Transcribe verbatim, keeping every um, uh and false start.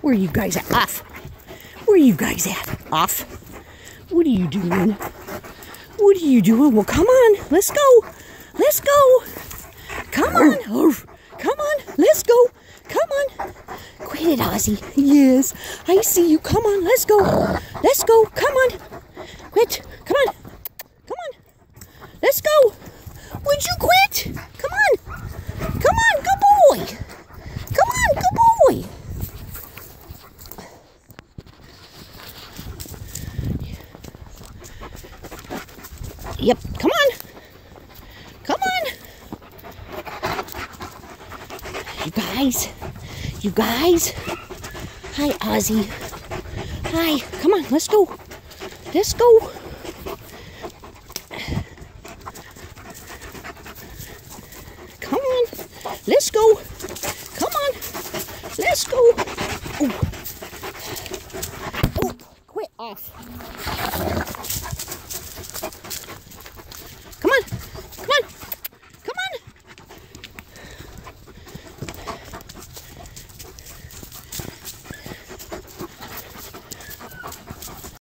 Where are you guys at? Off. Where are you guys at? Off. What are you doing? What are you doing? Well, come on. Let's go. Let's go. Come on. Oh, come on. Let's go. Come on. Quit it, Ozzy. Yes. I see you. Come on. Let's go. Let's go. Come on. Quit. Come on. Come on. Let's go. Would you quit? Come on. Come on. Good boy. Come on. Good boy. Yep. Come on. Come on. You guys. You guys. Hi, Ozzy. Hi. Come on. Let's go. Let's go. Come on. Let's go. Come on. Let's go. Oh. Oh. Quit off.